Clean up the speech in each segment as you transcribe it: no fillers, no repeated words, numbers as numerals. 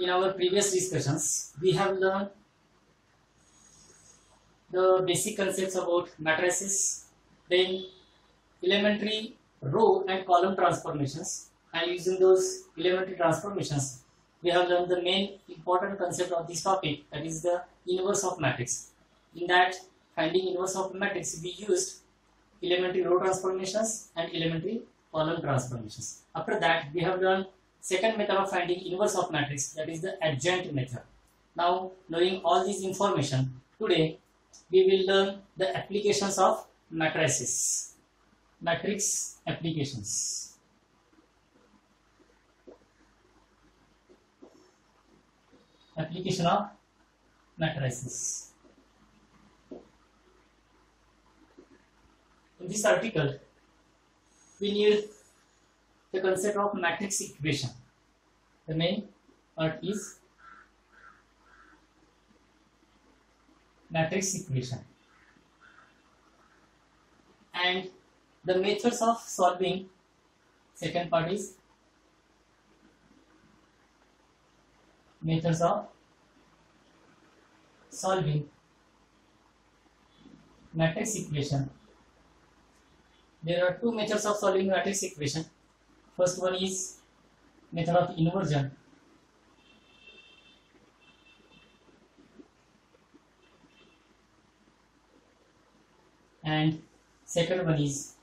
In our previous discussions, we have learned the basic concepts about matrices, then elementary row and column transformations, and using those elementary transformations, we have learned the main important concept of this topic, that is the inverse of matrix. In that, finding inverse of matrix, we used elementary row transformations and elementary column transformations. After that, we have learned second method of finding inverse of matrix, that is the adjoint method. Now, knowing all this information, today we will learn the applications of matrices, matrix applications. Application of matrices. In this article, we need the concept of matrix equation. The main part is matrix equation, and the methods of solving. Second part is methods of solving matrix equation. There are two methods of solving matrix equation. First one is method of inversion, and second one is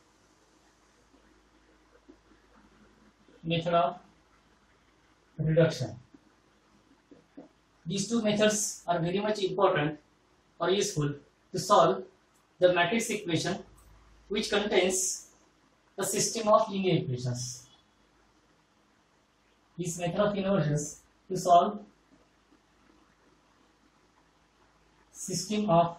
method of reduction. These two methods are very much important or useful to solve the matrix equation, which contains a system of linear equations. This method of inversions to solve system of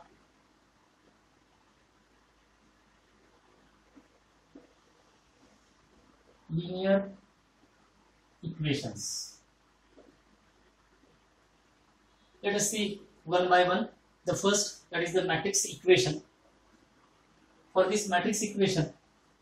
linear equations. Let us see one by one. The first, that is the matrix equation. For this matrix equation,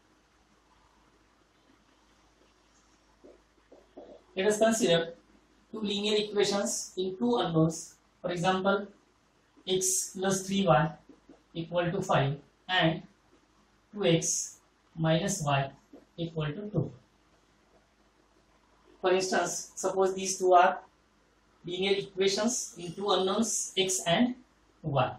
let us consider two linear equations in two unknowns. For example, x plus 3y equal to 5 and 2x minus y equal to 2. For instance, suppose these two are linear equations in two unknowns x and y.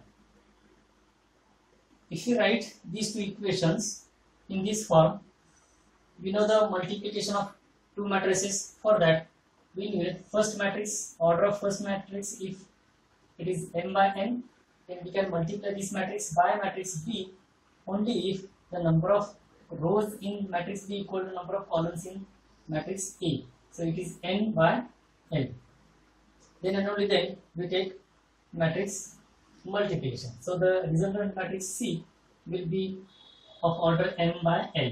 If you write these two equations in this form, we know the multiplication of two matrices. For that, we need first matrix, order of first matrix. If it is m by n, then we can multiply this matrix by matrix B only if the number of rows in matrix B equal to number of columns in matrix A. So it is n by L. Then and only then we take matrix multiplication. So the resultant matrix C will be of order m by L.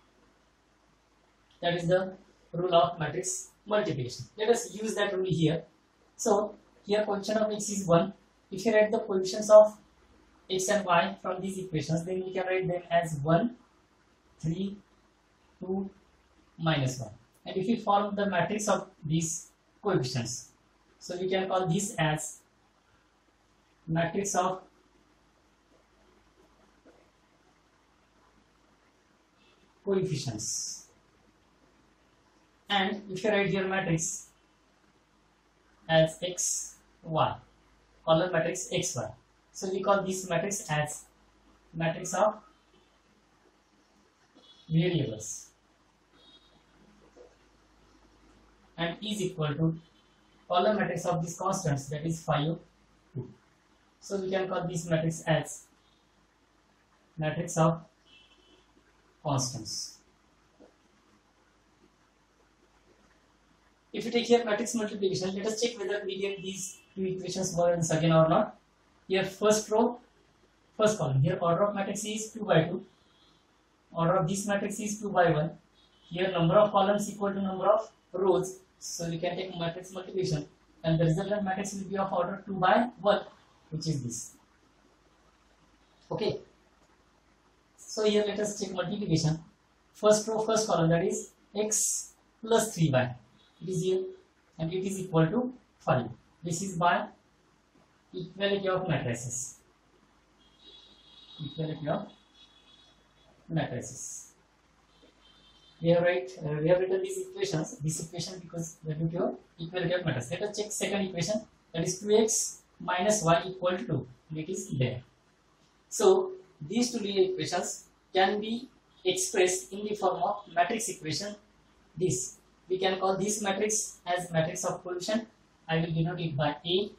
That is the rule of matrix multiplication. Let us use that rule here. So here coefficient of x is 1. If you write the coefficients of x and y from these equations, then we can write them as 1, 3, 2, minus 1. And if you form the matrix of these coefficients, so we can call this as matrix of coefficients. And if you write your matrix as x, y, column matrix x, y, so we call this matrix as matrix of variables, and is equal to column matrix of these constants, that is 5, 2. So we can call this matrix as matrix of constants. If you take here matrix multiplication, let us check whether we get these two equations once again or not. Here first row, first column. Here order of matrix is 2 by 2. Order of this matrix is 2 by 1. Here number of columns equal to number of rows. So we can take matrix multiplication, and the resultant matrix will be of order 2 by 1, which is this. Okay. So here let us check multiplication. First row, first column, that is x plus 3y. It is here, and it is equal to 5. This is by equality of matrices. Equality of matrices. We have written these equations. This equation because we are due to equality of matrices. Let us check second equation. That is 2x minus y equal to 2. It is there. So these two linear equations can be expressed in the form of matrix equation. This we can call this matrix as matrix of coefficient. I will denote it by A.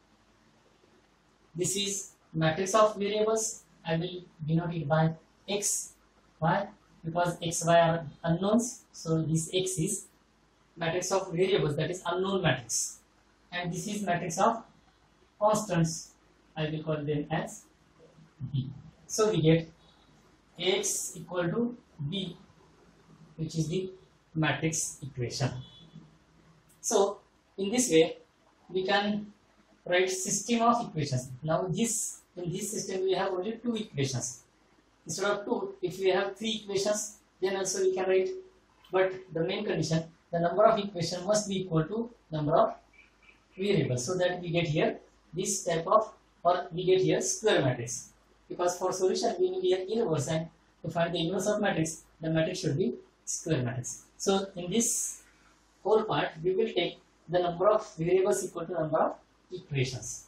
This is matrix of variables. I will denote it by X. Why? Because X, Y are unknowns. So this X is matrix of variables, that is unknown matrix. And this is matrix of constants. I will call them as B. So we get Ax equal to B, which is the matrix equation. So in this way we can write system of equations. Now in this system we have only two equations. Instead of two, if we have three equations, then also we can write. But the main condition, the number of equations must be equal to number of variables, so that we get here this type of, or we get here square matrix. Because for solution we need here inverse, and to find the inverse of matrix, the matrix should be square matrix. So in this whole part, we will take the number of variables equal to number of equations.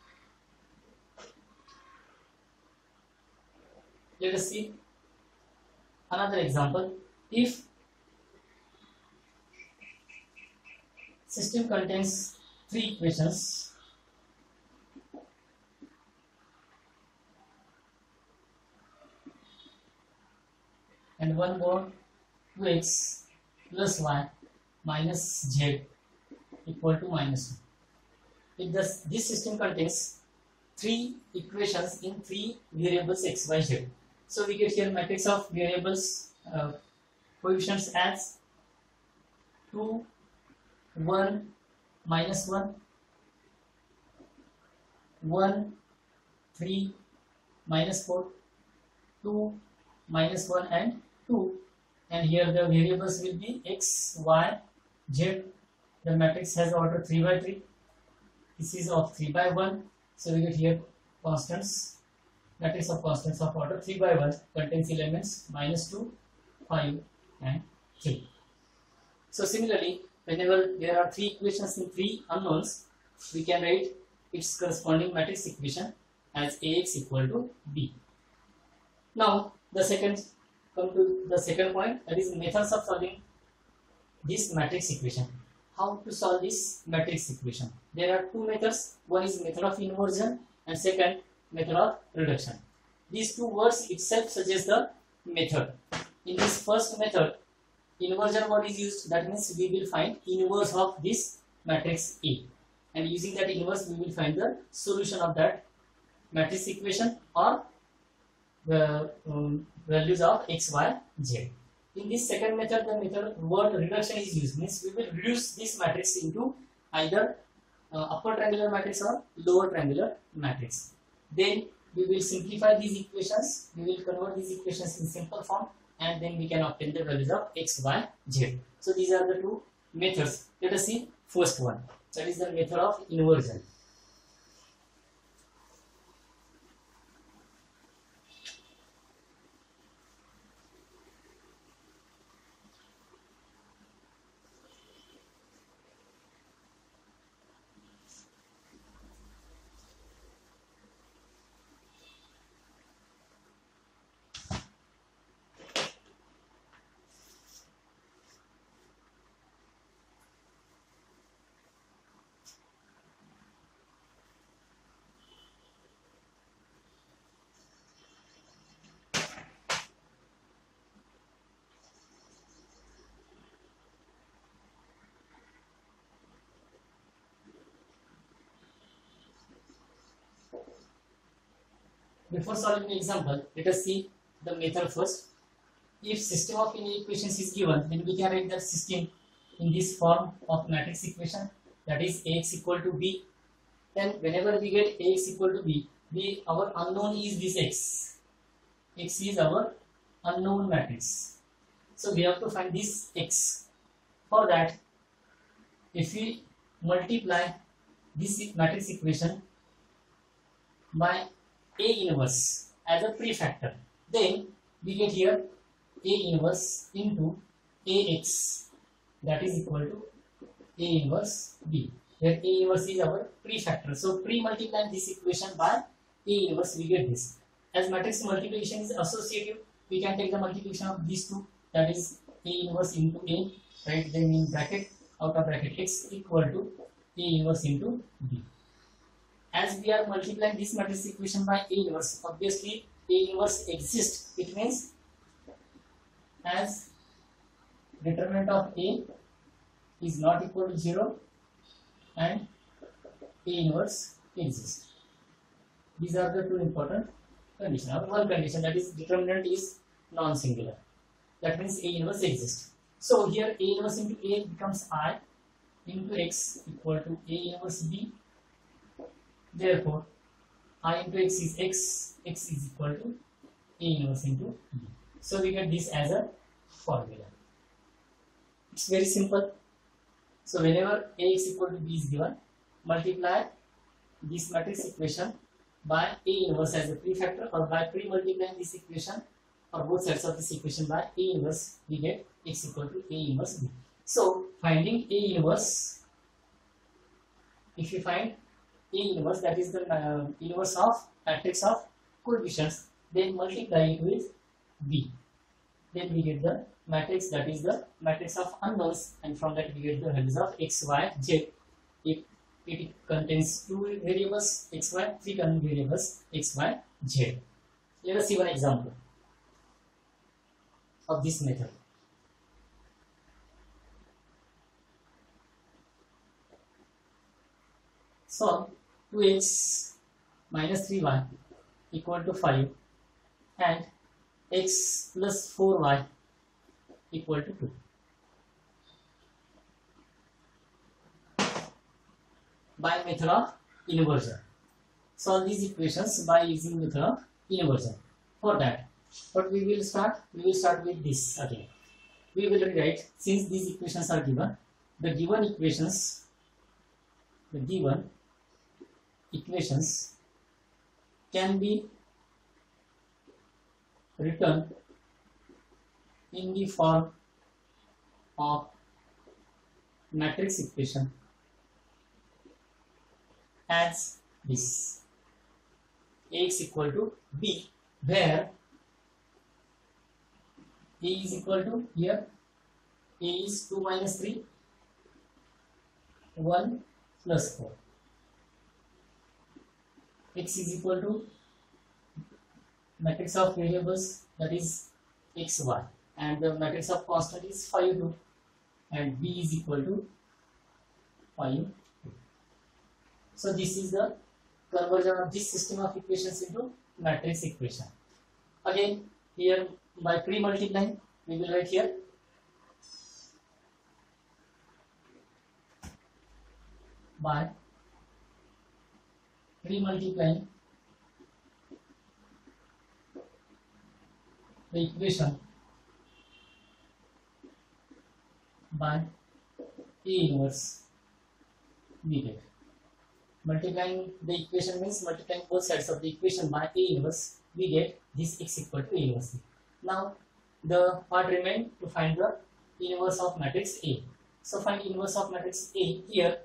Let us see another example. If system contains three equations and one more 2x plus y minus z equal to minus 2. If this system contains three equations in three variables x, y, z. So we get here matrix of variables coefficients as 2, 1, minus 1, 1, 3, minus 4, 2, minus 1 and 2. And here the variables will be x, y, z. The matrix has order 3 by 3. This is of 3 by 1. So we get here constants. Matrix of constants of order 3 by 1 contains elements minus 2, 5 and 3. So similarly, whenever there are three equations in three unknowns, we can write its corresponding matrix equation as Ax equal to B. Now come to the second point, that is methods of solving this matrix equation. How to solve this matrix equation? There are two methods. One is method of inversion and second method of reduction. These two words itself suggest the method. In this first method, inversion word is used. That means we will find inverse of this matrix A, and using that inverse we will find the solution of that matrix equation or the values of x, y, z. In this second method, the method word reduction is used. Means we will reduce this matrix into either upper triangular matrix or lower triangular matrix. Then we will simplify these equations. We will convert these equations in simple form, and then we can obtain the values of x, y, z. So these are the two methods. Let us see first one. That is the method of inversion. Before solving the example, let us see the method first. If system of any equations is given, then we can write that system in this form of matrix equation, that is Ax equal to B. Then whenever we get Ax equal to B, our unknown is this X. X is our unknown matrix. So we have to find this X. For that, if we multiply this matrix equation by A inverse as a prefactor. Then we get here A inverse into AX, that is equal to A inverse B, where A inverse is our prefactor. So pre-multiplying this equation by A inverse, we get this. As matrix multiplication is associative, we can take the multiplication of these two, that is A inverse into A, right? Then in bracket, out of bracket, X equal to A inverse into B. As we are multiplying this matrix equation by A inverse, obviously A inverse exists. It means as determinant of A is not equal to 0 and A inverse exists. These are the two important conditions. One condition, that is determinant is non-singular. That means A inverse exists. So here A inverse into A becomes I into X equal to A inverse B. Therefore, I into X is X, X is equal to A inverse into B. So we get this as a formula. It's very simple. So whenever Ax equal to B is given, multiply this matrix equation by A inverse as a prefactor, or by pre-multiplying this equation or both sides of this equation by A inverse, we get X equal to A inverse B. So finding A inverse, if you find A inverse, that is the inverse of matrix of coefficients, then multiply it with B. Then we get the matrix, that is the matrix of unknowns, and from that we get the values of X, Y, Z. If it contains two variables X, Y, three variables X, Y, Z. Let us see one example of this method. So 2x minus 3y equal to 5 and x plus 4y equal to 2. By method of inversion. Solve these equations by using method of inversion. For that, what we will start? We will start with this again. We will rewrite, since these equations are given, the given equations can be written in the form of matrix equation as this: Ax equal to B, where A is equal to, here A is 2 minus 3, 1 plus 4. X is equal to matrix of variables, that is X, Y, and the matrix of constant is 5, 2, and B is equal to 5, 2. So this is the conversion of this system of equations into matrix equation. Again, here by pre-multiplying, we will write here by pre-multiplying the equation by A inverse, we get. Multiplying the equation means multiplying both sides of the equation by A inverse, we get this X equal to A inverse B. Now the part remains to find the inverse of matrix A. So find inverse of matrix A here.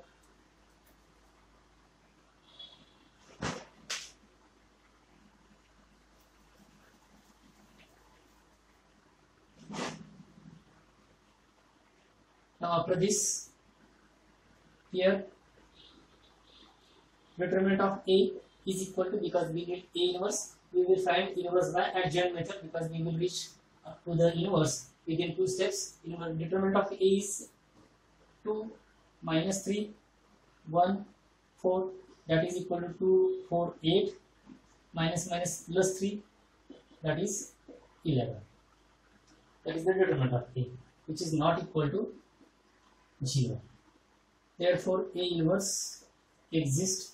Now after this, here determinant of A is equal to, because we get A inverse, we will find inverse by adjoint method, because we will reach up to the inverse within 2 steps. Determinant of A is 2 minus 3, 1, 4, that is equal to 2, 4, 8, minus plus 3, that is 11. That is the determinant of A, which is not equal to 0. Therefore, A inverse exists.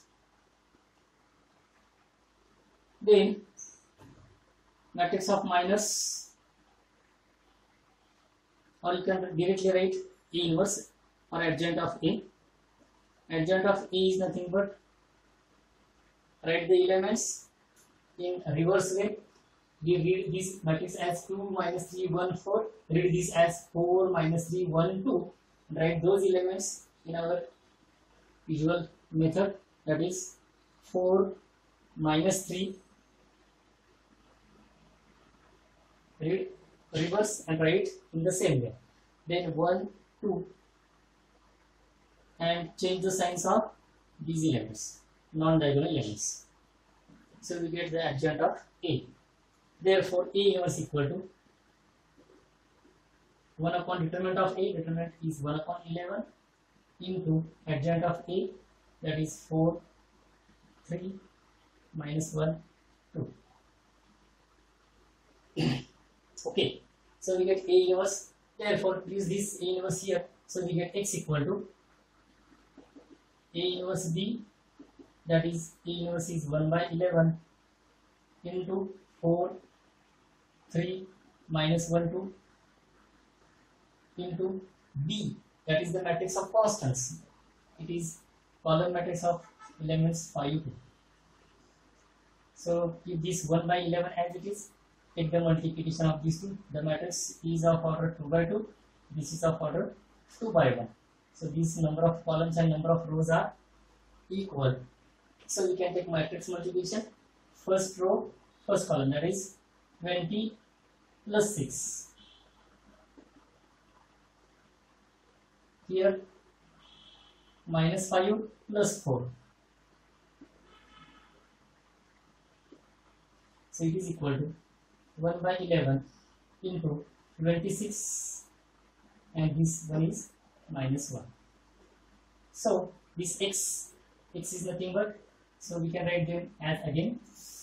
Then matrix of minus, or you can directly write A inverse or adjoint of A. Adjoint of A is nothing but write the elements in reverse way. We read this matrix as 2 minus 3 1 4. Read this as 4 minus 3 1 2. Write those elements in our usual method, that is 4 minus 3. Read reverse and write in the same way. Then 1 2 and change the signs of these elements, non-diagonal elements. So we get the adjoint of A. Therefore, A inverse equal to 1 upon determinant of A. Determinant is 1 upon 11 into adjoint of A, that is 4 3 minus 1 2. Okay, so we get A inverse. Therefore, use this A inverse here. So we get X equal to A inverse B, that is A inverse is 1 by 11 into 4 3 minus 1 2 into B, that is the matrix of constants. It is column matrix of elements 5 2. So keep this 1 by 11 as it is. Take the multiplication of these two. The matrix is of order 2 by 2. This is of order 2 by 1. So this number of columns and number of rows are equal. So we can take matrix multiplication. First row, first column, that is 20 plus 6. Here minus 5 plus 4. So it is equal to 1 by 11 into 26, and this one is minus 1. So this x is nothing but, so we can write them as again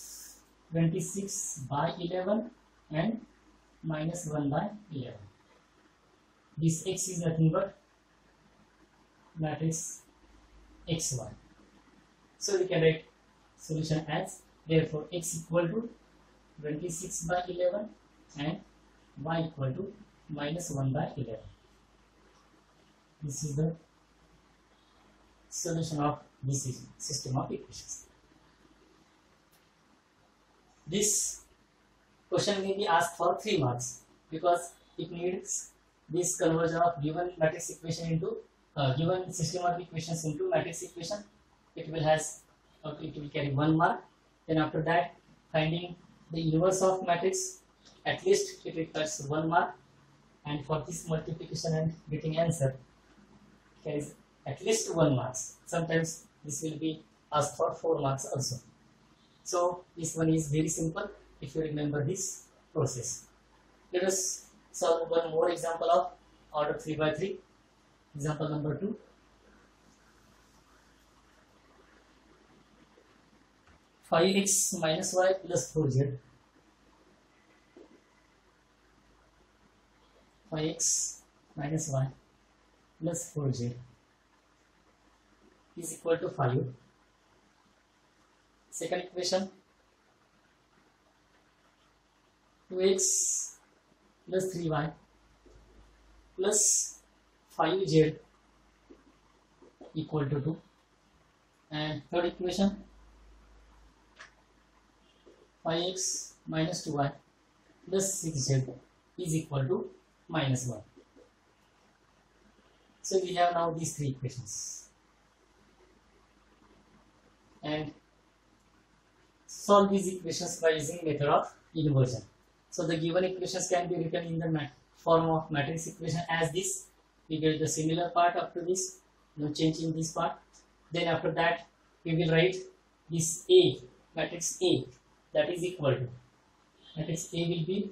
26 by 11 and minus 1 by 11. This x is nothing but matrix xy. So we can write solution as, therefore x equal to 26 by 11 and y equal to minus 1 by 11. This is the solution of this system of equations. This question may be asked for 3 marks because it needs this conversion of given matrix equation into given system of equations into matrix equation. It will carry 1 mark. Then after that, finding the inverse of matrix, at least it requires 1 mark, and for this multiplication and getting answer carries at least 1 mark. Sometimes this will be asked for 4 marks also. So this one is very simple if you remember this process. Let us solve one more example of order 3 by 3. Example number 2. Five x minus y plus 4z. 5x minus y plus 4z is equal to 5. Second equation, 2x plus 3y plus 5z equal to 2. And third equation, 5x minus 2y plus 6z is equal to minus 1. So we have now these 3 equations. And solve these equations by using method of inversion. So the given equations can be written in the form of matrix equation as this. We get the similar part up to this, no change in this part. Then after that we will write this A, matrix A, that is equal to, matrix A will be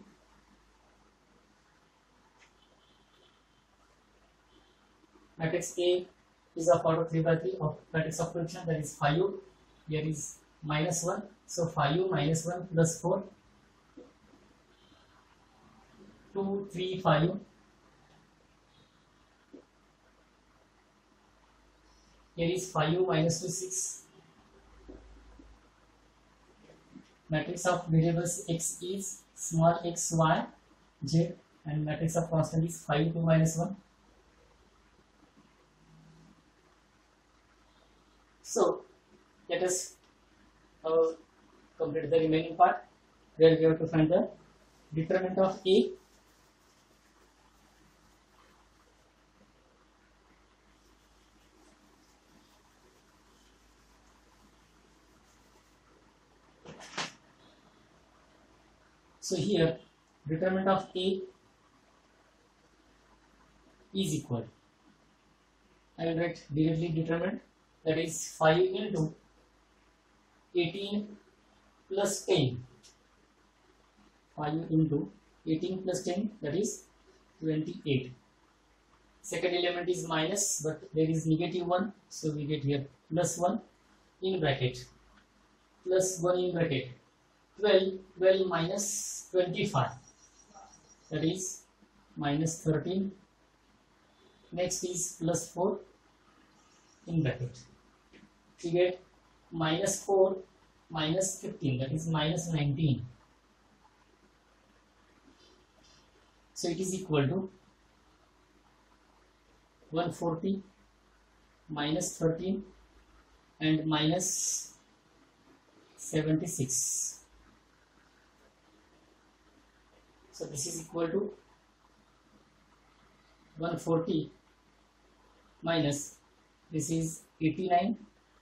matrix A is of order 3 by 3 of matrix of projection, that is 5. Here is minus 1, so 5 minus 1 plus 4, 2 3 5. Here is 5 minus 2 6. Matrix of variables x is small x y z, and matrix of constant is 5 2 minus 1. So let us complete the remaining part, where we have to find the determinant of A. So here determinant of A is equal, I will write directly determinant, that is 5 into 18 plus 10. 5 into 18 plus 10, that is 28. Second element is minus, but there is negative 1, so we get here plus 1 in bracket, plus 1 in bracket. 12 minus 25, that is minus 13. Next is plus 4 in bracket. We get minus 4 minus 15, that is minus 19. So it is equal to 140 minus 13 and minus 76. So this is equal to 140 minus, this is 89,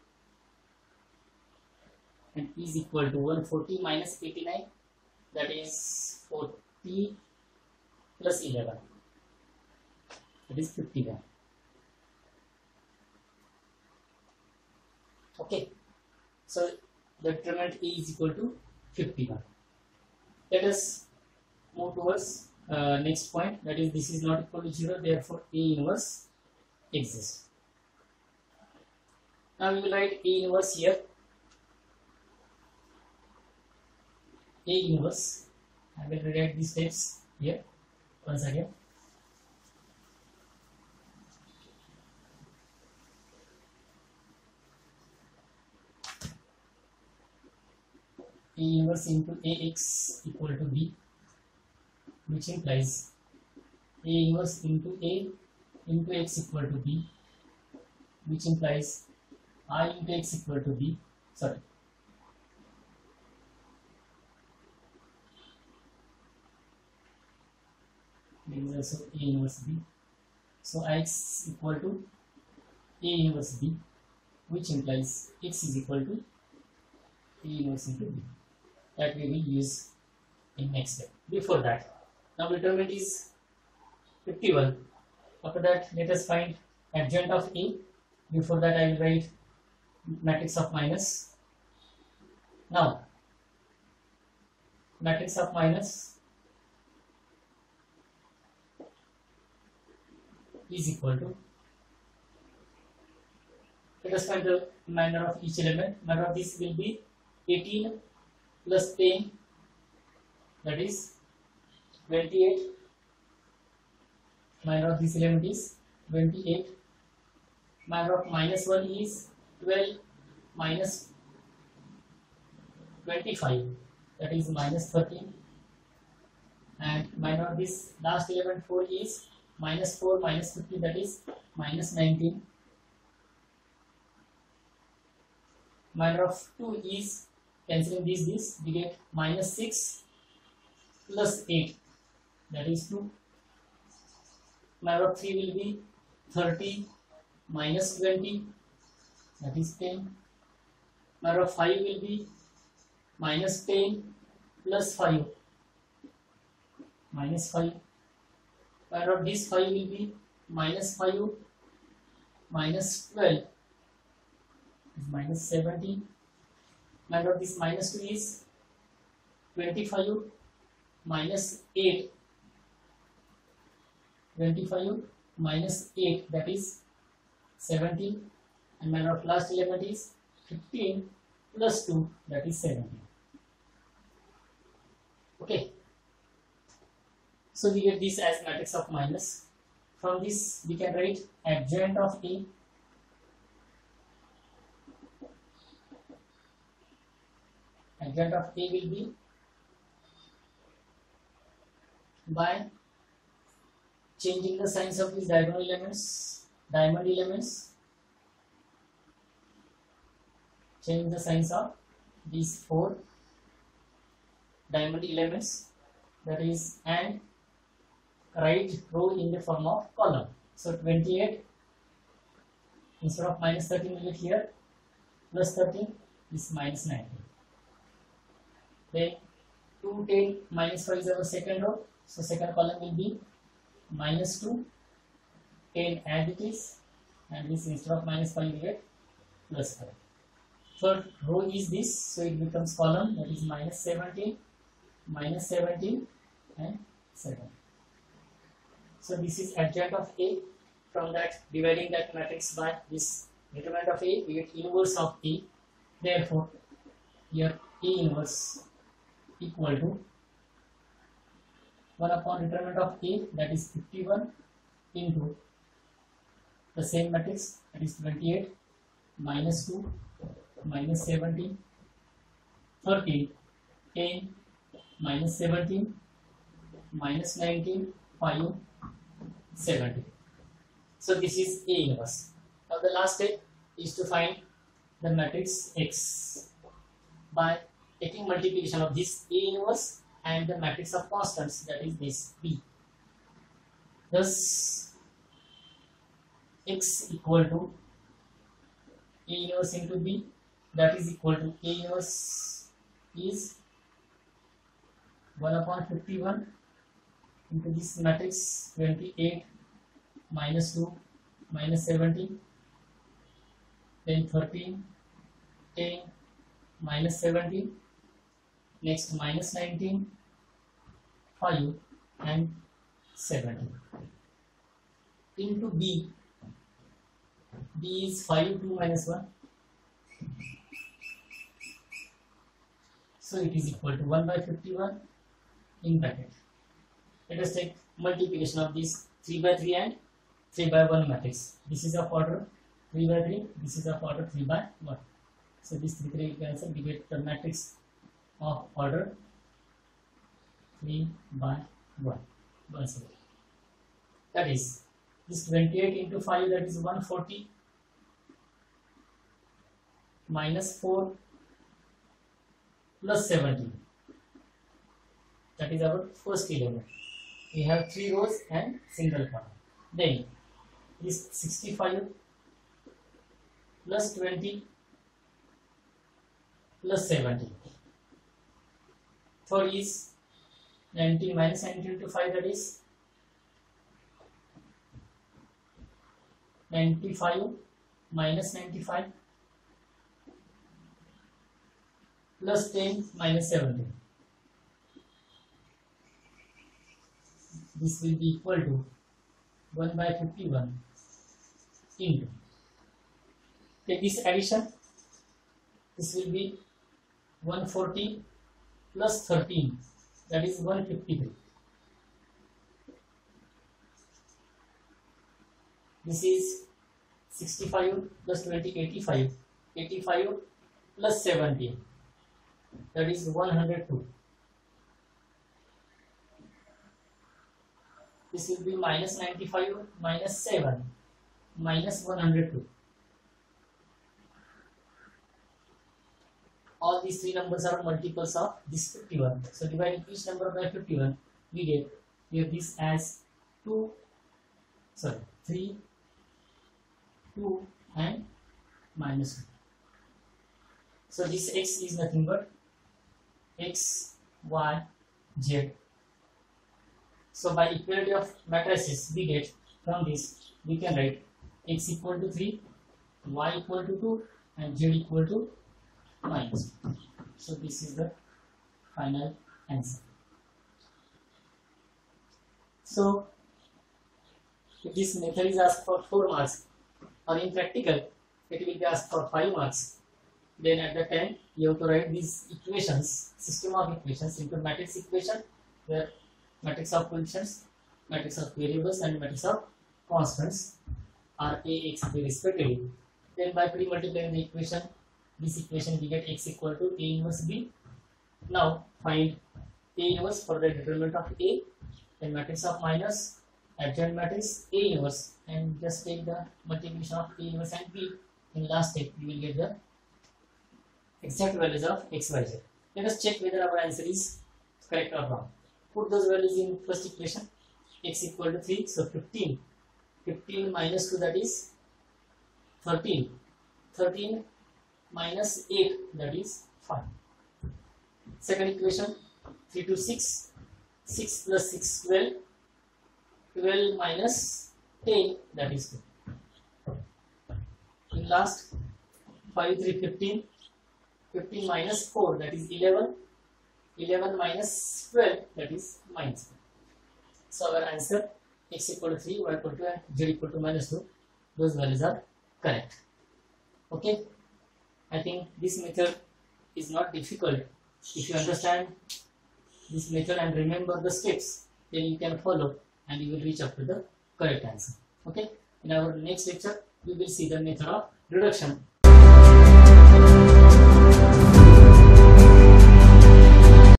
and is equal to 140 minus 89, that is 40 plus 11, that is 51. Okay, so the determinant A is equal to 51. Let us move towards next point, that is this is not equal to 0, therefore A inverse exists. Now we will write A inverse here. A inverse, I will rewrite these steps here once again. A inverse into AX equal to B, which implies A inverse into A into X equal to B, which implies I into X equal to B. Sorry. There is also A inverse B. So X equal to A inverse B, which implies X is equal to A inverse into B. That we will use in next step. Before that, now determinant is 51. After that, let us find adjoint of A. Before that, I will write matrix of minus. Now, matrix of minus is equal to, let us find the minor of each element. Minor of this will be 18 plus 10, that is 28. Minor of this element is 28. Minor of minus 1 is 12 minus 25, that is minus 13. And minor of this last element 4 is minus 4 minus 50, that is minus 19. Minor of 2 is, cancelling this, we get minus 6 plus 8, that is 2. Minor of 3 will be 30 minus 20, that is 10. Minor of 5 will be minus 10 plus 5, minus 5. Minor of this 5 will be minus 5 minus 12, is minus 17. Minor of this minus 2 is 25 minus 8, 25 minus 8, that is 17. And minor of last element is 15 plus 2, that is 17. Okay, so we get this as matrix of minus. From this we can write adjoint of A. Adjoint of A will be, by changing the signs of these diamond elements, change the signs of these 4 diamond elements, that is, and write row in the form of column. So 28, instead of minus 13 we get here plus 13 is minus 19. Then 2, 10, minus 5 is our second row, so second column will be minus 2, 10 as it is, and this instead of minus 5 we get plus 5. Third row is this, so it becomes column, that is minus 17, and 7. So this is adjoint of A. From that, dividing that matrix by this determinant of A, we get inverse of A. Therefore, here A inverse equal to 1 upon determinant of A, that is 51, into the same matrix, that is 28, minus 2, minus 17, 13, 10, minus 17, minus 19, 5, 17. So this is A inverse. Now the last step is to find the matrix X by taking multiplication of this A inverse and the matrix of constants, that is this B. Thus X equal to A inverse into B, that is equal to A inverse is 1 upon 51 into this matrix 28, minus 2, minus 17, then 13, 10, minus 17, next minus 19, 5, and 17. Into B, B is 5, 2, minus 1. So it is equal to 1 by 51 in bracket. Let us take multiplication of this 3 by 3 and 3 by 1 matrix. This is of order 3 by 3, this is of order 3 by 1. So this 3 3 cancel, we get the matrix of order 3 by 1. Once again. That is, this 28 into 5, that is 140, minus 4 plus 17. That is our first element. We have 3 rows and single column. Then this 65 plus 20 plus 70. Third is 19 minus 19 into 5, that is 95 minus 95 plus 10 minus 17. This will be equal to 1 by 51 into, take this addition, this will be 140 plus 13, that is 153. This is 65 plus 20, 85, 85 plus 17, that is 102. This will be minus 95 minus 7 minus 102. All these three numbers are multiples of this 51. So dividing each number by 51, we have this as 3, 2 and minus 2. So this X is nothing but X, Y, Z. So by equality of matrices we get from this, we can write X equal to 3, Y equal to 2 and Z equal to minus 2. So this is the final answer. So if this method is asked for 4 marks, or in practical it will be asked for 5 marks, then at that time you have to write these equations, system of equations into matrix equation, where matrix of coefficients, matrix of variables and matrix of constants are A, X, B respectively. Then by pre-multiplying the equation, this equation we get X equal to A inverse B. Now find A inverse for the determinant of A, then matrix of minus, adjoint matrix A inverse, and just take the multiplication of A inverse and B. In last step you will get the exact values of x, y, z. Let us check whether our answer is correct or wrong. Put those values in first equation. X equal to 3, so 15. 15 minus 2, that is 13. 13 minus 8, that is 5. Second equation, 3 to 6. 6 plus 6, 12. 12 minus 10, that is 2. In last, 5, 3, 15. 15 minus 4, that is 11. 11 minus 12, that is minus 1. So our answer, x equal to 3, y equal to 2 and z equal to minus 2, those values are correct. Okay, I think this method is not difficult. If you understand this method and remember the steps, then you can follow and you will reach up to the correct answer. Okay, in our next lecture we will see the method of reduction.